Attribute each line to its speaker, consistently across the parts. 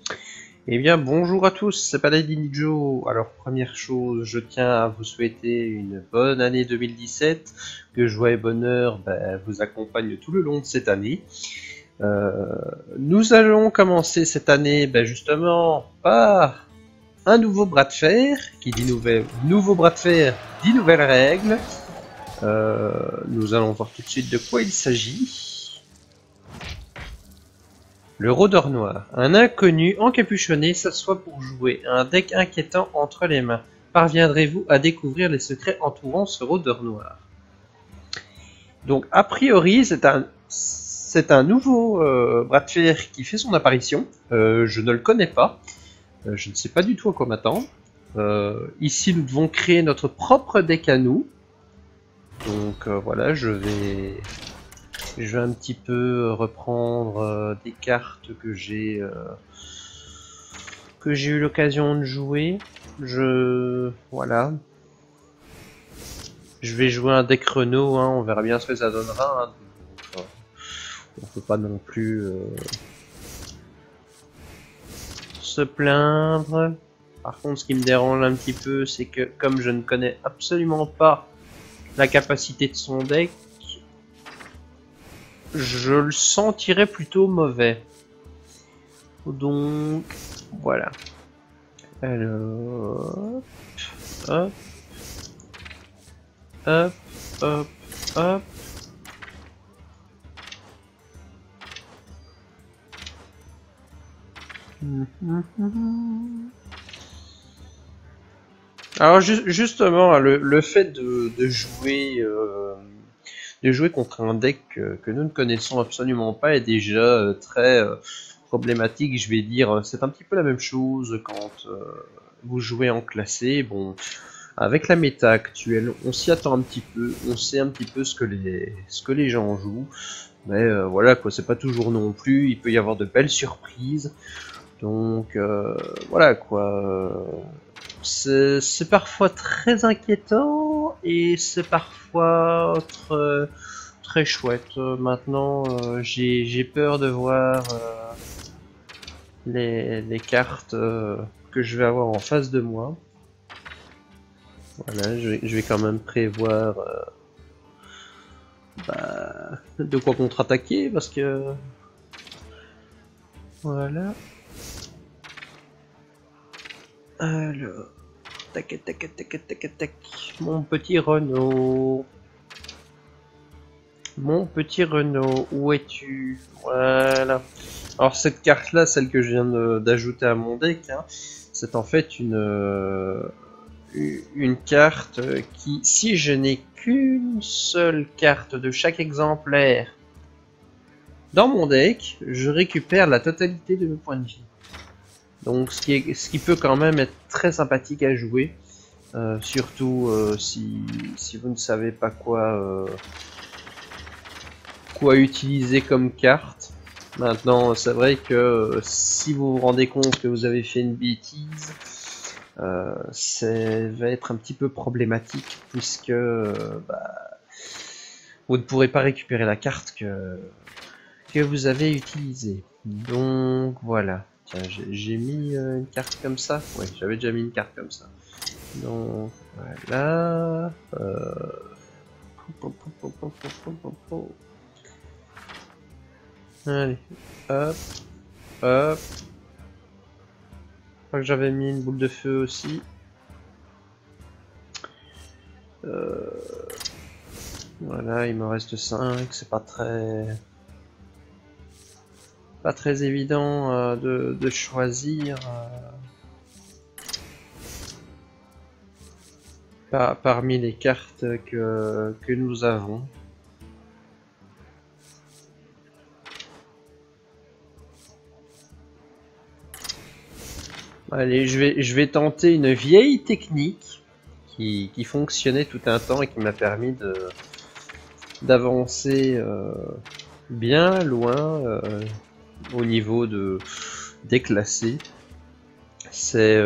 Speaker 1: Eh bien, bonjour à tous, c'est Paladin Joe. Alors, première chose, je tiens à vous souhaiter une bonne année 2017, que joie et bonheur vous accompagnent tout le long de cette année. Euh, Nous allons commencer cette année justement par un nouveau bras de fer, qui dit nouveau bras de fer, dit nouvelles règles. Nous allons voir tout de suite de quoi il s'agit. Le rôdeur noir. Un inconnu encapuchonné s'assoit pour jouer, un deck inquiétant entre les mains. Parviendrez-vous à découvrir les secrets entourant ce rôdeur noir? Donc, a priori, c'est un nouveau bras de fer qui fait son apparition. Je ne le connais pas. Je ne sais pas du tout à quoi m'attendre. Ici, nous devons créer notre propre deck à nous. Donc voilà, je vais un petit peu reprendre des cartes que j'ai eu l'occasion de jouer. Voilà. Je vais jouer un deck Renault, hein, on verra bien ce que ça donnera. Hein. Enfin, on peut pas non plus se plaindre. Par contre, ce qui me dérange un petit peu, c'est que comme je ne connais absolument pas la capacité de son deck, je le sentirais plutôt mauvais. Donc, voilà. Alors, hop, hop, hop, hop. Alors justement, le fait de jouer contre un deck que nous ne connaissons absolument pas est déjà très problématique, je vais dire. C'est un petit peu la même chose quand vous jouez en classé. Bon, avec la méta actuelle, on s'y attend un petit peu, on sait un petit peu ce que les gens jouent. Mais voilà quoi, c'est pas toujours non plus, il peut y avoir de belles surprises. Donc voilà quoi. C'est parfois très inquiétant et c'est parfois très chouette. Maintenant, j'ai peur de voir les cartes que je vais avoir en face de moi. Voilà, je vais quand même prévoir de quoi contre-attaquer parce que voilà. Alors, tac, tac, tac, tac, tac. Mon petit Renault. Mon petit Renault, où es-tu? Voilà. Alors cette carte-là, celle que je viens d'ajouter à mon deck, hein, c'est en fait une carte qui, si je n'ai qu'une seule carte de chaque exemplaire dans mon deck, je récupère la totalité de mes points de vie. Donc ce qui peut quand même être très sympathique à jouer, surtout si vous ne savez pas quoi utiliser comme carte. Maintenant, c'est vrai que si vous vous rendez compte que vous avez fait une bêtise, ça va être un petit peu problématique puisque vous ne pourrez pas récupérer la carte que vous avez utilisée. Donc voilà. Tiens, j'ai mis une carte comme ça. Ouais, j'avais déjà mis une carte comme ça. Donc voilà. Allez, hop, hop. Je crois que j'avais mis une boule de feu aussi. Voilà, il me reste 5, c'est pas très évident de choisir parmi les cartes que nous avons. Allez, je vais tenter une vieille technique qui fonctionnait tout un temps et qui m'a permis d'avancer bien loin au niveau des classés. C'est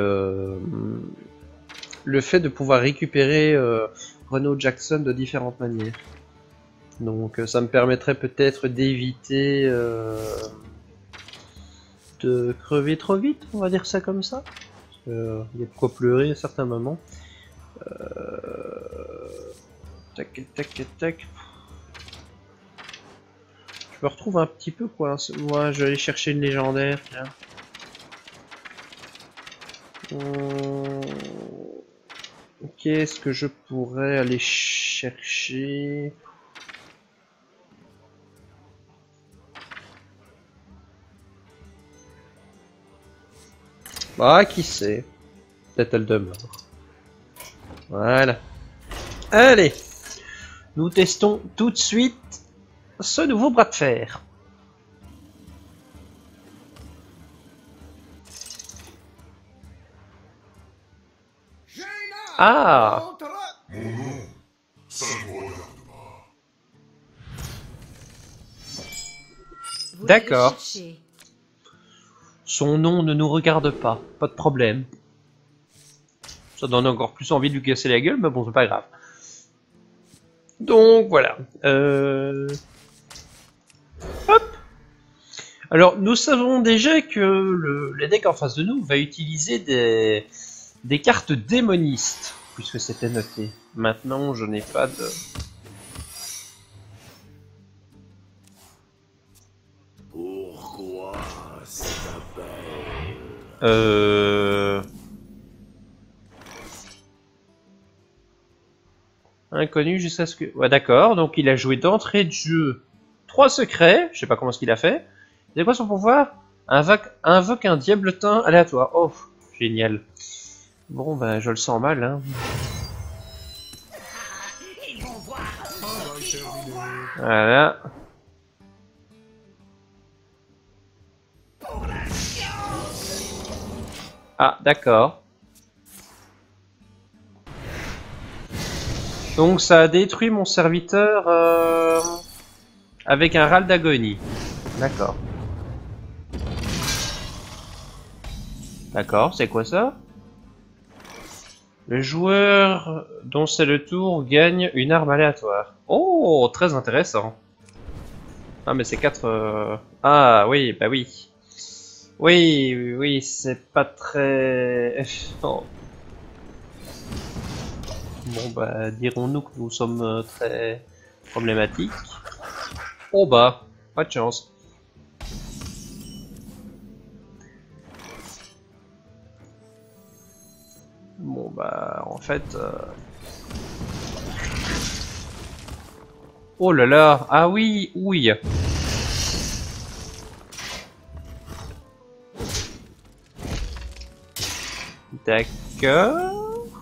Speaker 1: le fait de pouvoir récupérer Renault Jackson de différentes manières. Donc ça me permettrait peut-être d'éviter crever trop vite, on va dire ça comme ça. Il y a de quoi pleurer à certains moments. Tac, tac, tac. Je me retrouve un petit peu quoi. Moi, je vais aller chercher une légendaire. Qu'est-ce que je pourrais aller chercher? Bah, qui sait? Peut-être elle demeure. Voilà. Allez, nous testons tout de suite ce nouveau bras de fer. Ah!
Speaker 2: Mon nom, ça ne vous regarde pas.
Speaker 1: D'accord. Son nom ne nous regarde pas, pas de problème. Ça donne encore plus envie de lui casser la gueule, mais bon, c'est pas grave. Donc voilà. Hop. Alors, nous savons déjà que le deck en face de nous va utiliser des cartes démonistes, puisque c'était noté. Maintenant, je n'ai pas de...
Speaker 2: Pourquoi cet appel?
Speaker 1: Inconnu jusqu'à ce que... Ouais, d'accord, donc il a joué d'entrée de jeu 3 secrets, je sais pas comment ce qu'il a fait. C'est quoi son pouvoir? Invoque un diabletin aléatoire. Oh, génial. Bon, bah, je le sens mal, hein. Voilà. Ah, d'accord. Donc ça a détruit mon serviteur avec un râle d'agonie. D'accord. D'accord, c'est quoi ça? Le joueur dont c'est le tour gagne une arme aléatoire. Oh, très intéressant. Ah mais c'est 4... Ah oui, bah oui. Oui, oui, oui, c'est pas très... Oh. Bon bah, dirons-nous que nous sommes très problématiques. Oh bah, pas de chance. Bon bah, en fait... Oh là là, ah oui, oui. D'accord.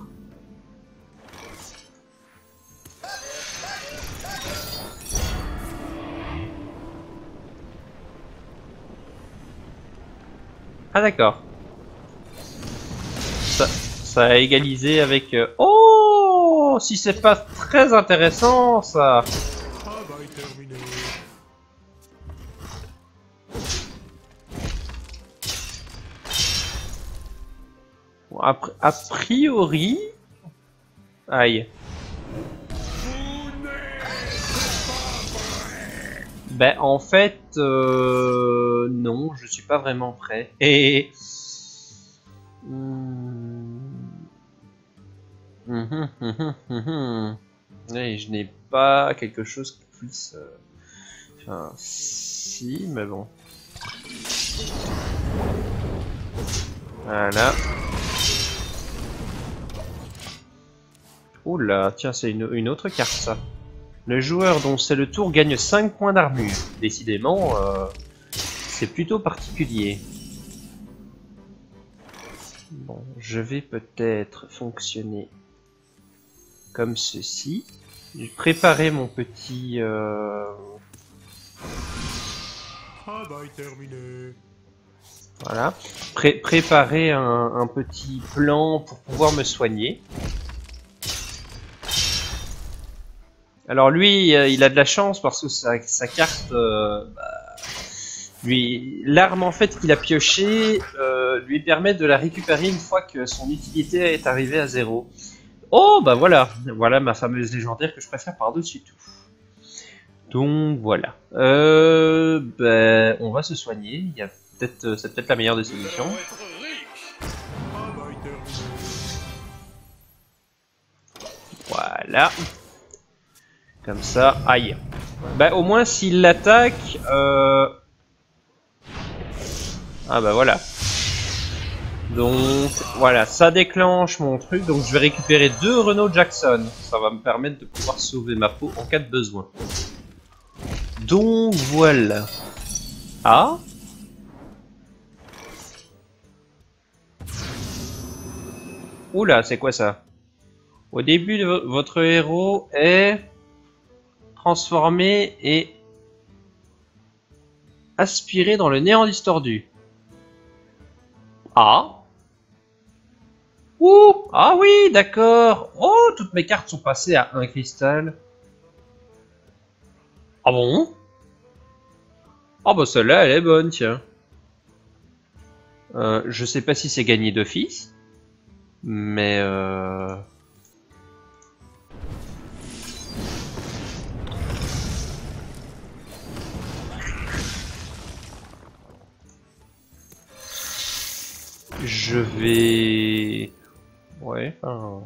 Speaker 1: Ah d'accord. Ça a égalisé avec... Oh, si c'est pas très intéressant, ça.
Speaker 2: Travail terminé.
Speaker 1: Bon, a priori... Aïe. Ben, en fait... non, je suis pas vraiment prêt. Et... Ouais, je n'ai pas quelque chose qui puisse... Enfin, si, mais bon. Voilà. Oula, tiens, c'est une autre carte, ça. Le joueur dont c'est le tour gagne 5 points d'armure. Décidément, c'est plutôt particulier. Bon, je vais peut-être fonctionner comme ceci. J'ai préparé mon petit...
Speaker 2: Travail terminé.
Speaker 1: Voilà. Préparer un petit plan pour pouvoir me soigner. Alors lui, il a de la chance parce que sa carte... l'arme en fait qu'il a pioché lui permet de la récupérer une fois que son utilité est arrivée à 0. Oh bah voilà, voilà ma fameuse légendaire que je préfère par-dessus tout. Donc voilà. On va se soigner, il y a c'est peut-être la meilleure des solutions.
Speaker 2: Travail terminé.
Speaker 1: Voilà. Comme ça, aïe. Bah au moins s'il l'attaque... Ah bah voilà. Donc voilà, ça déclenche mon truc, donc je vais récupérer 2 Renault Jackson. Ça va me permettre de pouvoir sauver ma peau en cas de besoin. Donc voilà. Ah. Oula, c'est quoi ça? Au début de votre héros est transformé et aspiré dans le néant distordu. Ah. Ouh. Ah oui, d'accord. Oh, toutes mes cartes sont passées à 1 cristal. Ah bon? Ah bah celle-là, elle est bonne, tiens. Je sais pas si c'est gagné d'office, mais je vais... Ouais, enfin...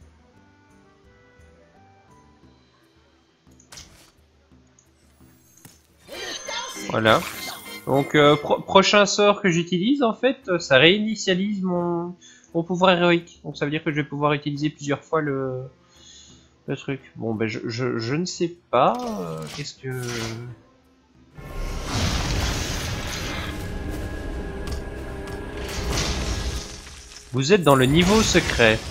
Speaker 1: Voilà. Donc, prochain sort que j'utilise, en fait, ça réinitialise mon pouvoir héroïque. Donc, ça veut dire que je vais pouvoir utiliser plusieurs fois le truc. Bon, ben, je ne sais pas. Qu'est-ce que... Vous êtes dans le niveau secret.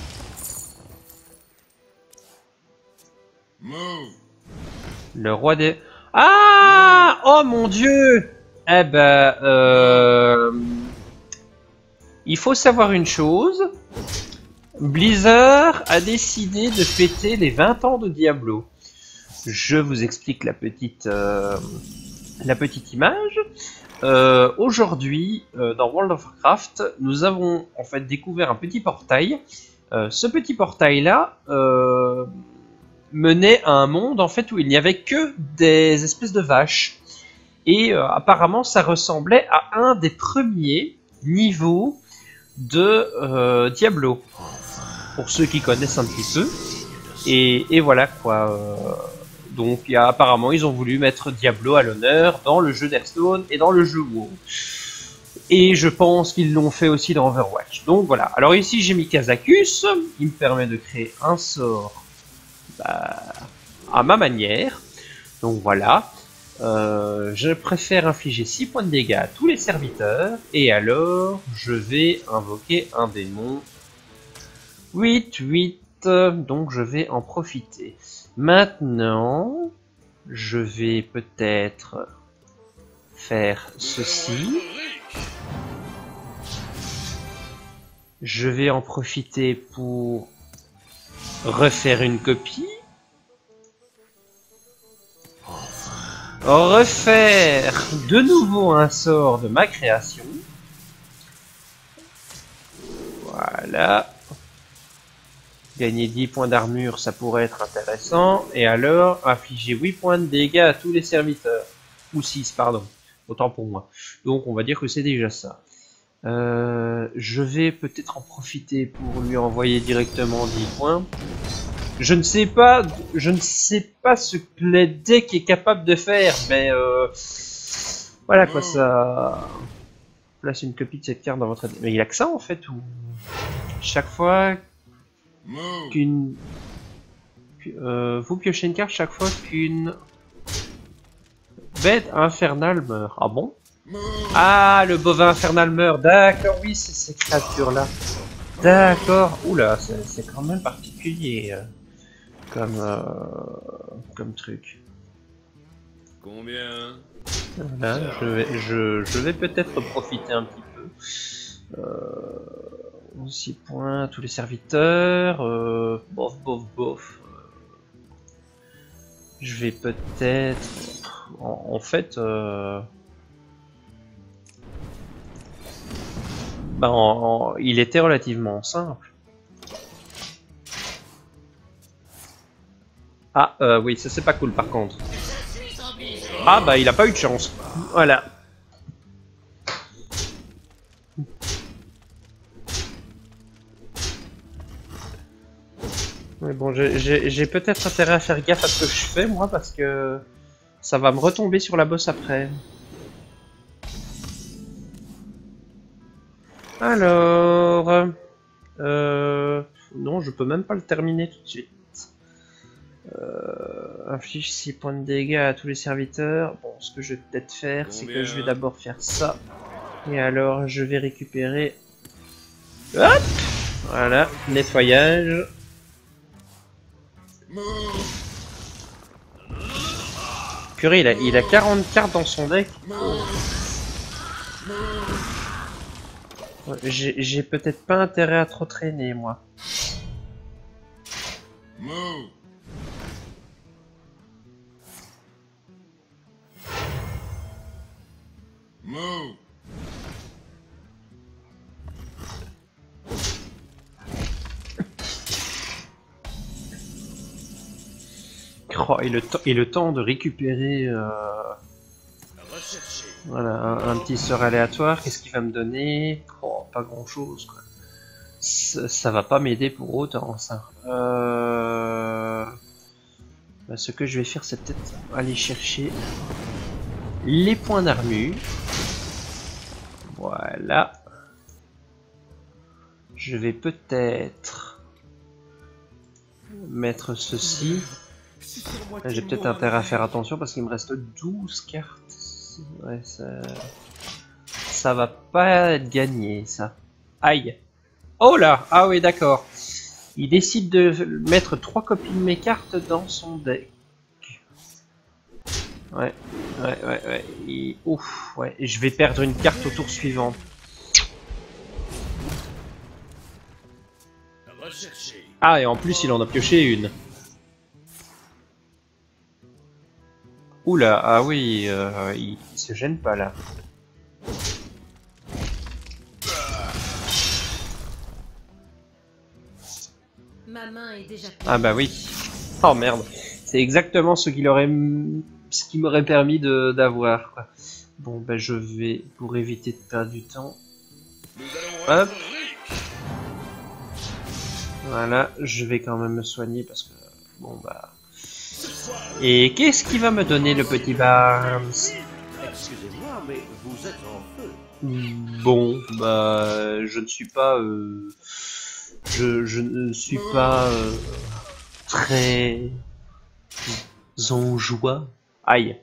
Speaker 1: Le roi des... Ah! Oh mon dieu! Eh ben, il faut savoir une chose. Blizzard a décidé de fêter les 20 ans de Diablo. Je vous explique la petite image. Aujourd'hui, dans World of Warcraft, nous avons en fait découvert un petit portail. Ce petit portail-là menait à un monde en fait où il n'y avait que des espèces de vaches. Et apparemment, ça ressemblait à un des premiers niveaux de Diablo. Pour ceux qui connaissent un petit peu. Et voilà quoi. Donc apparemment ils ont voulu mettre Diablo à l'honneur dans le jeu d'Hearthstone et dans le jeu WoW. Et je pense qu'ils l'ont fait aussi dans Overwatch. Donc voilà. Alors ici j'ai mis Kazakus. Il me permet de créer un sort à ma manière. Donc voilà. Je préfère infliger 6 points de dégâts à tous les serviteurs. Et alors je vais invoquer un démon. 8. Donc je vais en profiter. Maintenant, je vais peut-être faire ceci. Je vais en profiter pour refaire une copie. Refaire de nouveau un sort de ma création. Voilà. Gagner 10 points d'armure, ça pourrait être intéressant. Et alors, infliger 8 points de dégâts à tous les serviteurs. Ou 6, pardon. Autant pour moi. Donc, on va dire que c'est déjà ça. Je vais peut-être en profiter pour lui envoyer directement 10 points. Je ne sais pas ce que le deck est capable de faire, mais voilà quoi, ça... Place une copie de cette carte dans votre... Mais il a que ça en fait, ou... Chaque fois... qu'une... vous piochez une carte chaque fois qu'une bête infernale meurt. Ah bon? Ah, le bovin infernal meurt. D'accord, oui, c'est ces créatures-là. D'accord. Oula, c'est quand même particulier comme truc.
Speaker 2: Combien?
Speaker 1: Voilà, je vais peut-être profiter un petit peu. 6 points à tous les serviteurs. Bof. Je vais peut-être... En fait... il était relativement simple. Ah, oui, ça c'est pas cool par contre. Ah bah il a pas eu de chance. Voilà. Mais bon, j'ai peut-être intérêt à faire gaffe à ce que je fais, moi, parce que ça va me retomber sur la bosse après. Alors... non, je peux même pas le terminer tout de suite. Inflige 6 points de dégâts à tous les serviteurs. Bon, ce que je vais peut-être faire, c'est que je vais d'abord faire ça. Et alors, je vais récupérer... Hop! Voilà, nettoyage. Purée, il a 40 cartes dans son deck. J'ai peut-être pas intérêt à trop traîner, moi. Oh, et le temps de récupérer voilà, un petit sort aléatoire. Qu'est-ce qu'il va me donner? Oh, pas grand chose, quoi. Ça va pas m'aider pour autant, ça. Bah, ce que je vais faire, c'est peut-être aller chercher les points d'armure. Voilà. Je vais peut-être mettre ceci. J'ai peut-être intérêt à faire attention parce qu'il me reste 12 cartes. Ouais, ça va pas être gagné, ça. Aïe. Oh là! Ah oui, d'accord. Il décide de mettre 3 copies de mes cartes dans son deck. Ouais. Ouf, ouais. Et je vais perdre une carte au tour suivant. Ah, et en plus, il en a pioché une. Oula, ah oui, il se gêne pas là.
Speaker 3: Ma main est déjà pleine.
Speaker 1: Ah bah oui. Oh merde. C'est exactement ce qui m'aurait permis d'avoir. Bon bah je vais, pour éviter de perdre du temps. Hop. Voilà, je vais quand même me soigner parce que bon bah. Et qu'est-ce qui va me donner le petit Barnes?
Speaker 4: Excusez-moi, mais vous êtes en feu.
Speaker 1: Bon, bah, je ne suis pas, je ne suis pas très en joie. Aïe.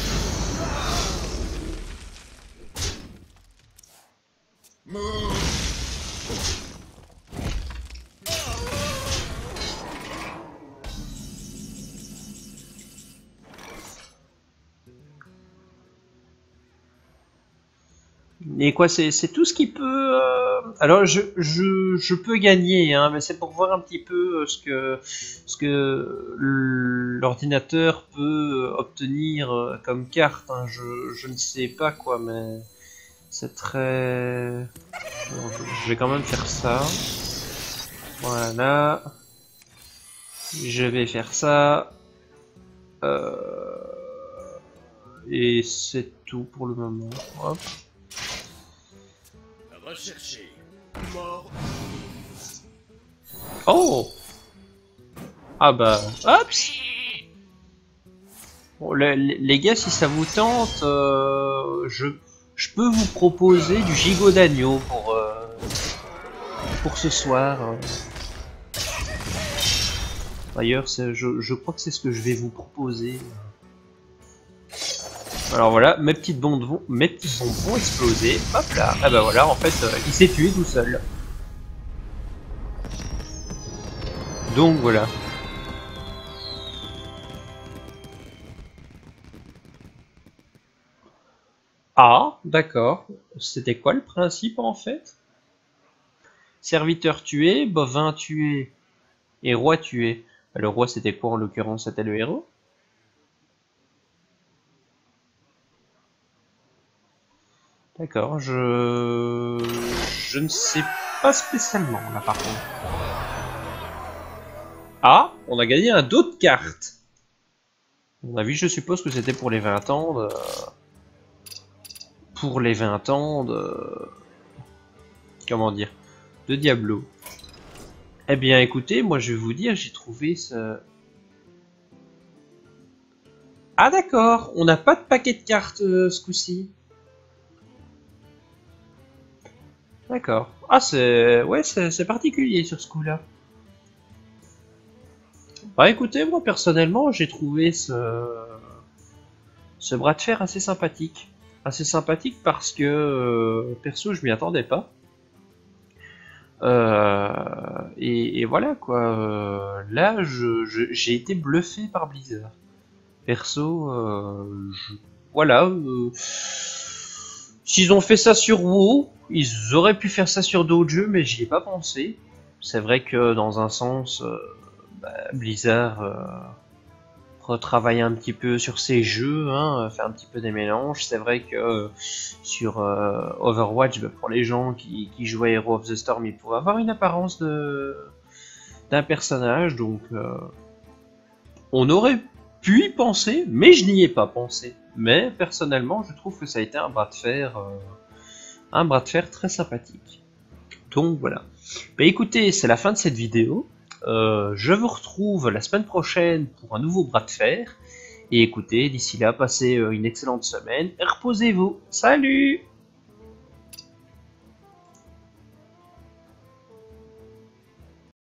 Speaker 1: Et quoi, c'est tout ce qui peut... Alors, je peux gagner, hein, mais c'est pour voir un petit peu ce que l'ordinateur peut obtenir comme carte. Hein. Je ne sais pas quoi, mais c'est très... Bon, je vais quand même faire ça. Voilà. Je vais faire ça. Et c'est tout pour le moment. Hop.
Speaker 2: Recherché. Mort.
Speaker 1: Oh! Ah bah, hop! Bon, les gars, si ça vous tente, je peux vous proposer du gigot d'agneau pour ce soir. D'ailleurs, je crois que c'est ce que je vais vous proposer. Alors voilà, mes petites bombes vont exploser. Hop là. Ah bah voilà, en fait, il s'est tué tout seul. Donc voilà. Ah, d'accord. C'était quoi le principe en fait? Serviteur tué, bovin tué et roi tué. Le roi c'était quoi en l'occurrence? C'était le héros? D'accord, je ne sais pas spécialement là par contre. Ah, on a gagné un dos de carte. À mon avis, je suppose que c'était pour les 20 ans de... Pour les 20 ans de... Comment dire? De Diablo. Eh bien, écoutez, moi je vais vous dire, j'ai trouvé ce... Ah d'accord, on n'a pas de paquet de cartes ce coup-ci. D'accord. Ah c'est... Ouais, c'est particulier sur ce coup-là. Bah écoutez, moi personnellement, j'ai trouvé ce bras de fer assez sympathique. Assez sympathique parce que, perso, je m'y attendais pas. Et voilà quoi. Là, j'ai été bluffé par Blizzard. Perso, voilà. S'ils ont fait ça sur WoW, ils auraient pu faire ça sur d'autres jeux, mais j'y ai pas pensé. C'est vrai que dans un sens, Blizzard retravaille un petit peu sur ses jeux, hein, fait un petit peu des mélanges. C'est vrai que sur Overwatch, pour les gens qui jouent à Hero of the Storm, ils pourraient avoir une apparence d'un personnage, donc on aurait pu y penser, mais je n'y ai pas pensé. Mais personnellement, je trouve que ça a été un bras de fer très sympathique. Donc voilà. Bah écoutez, c'est la fin de cette vidéo. Je vous retrouve la semaine prochaine pour un nouveau bras de fer. Et écoutez, d'ici là, passez une excellente semaine et reposez-vous. Salut!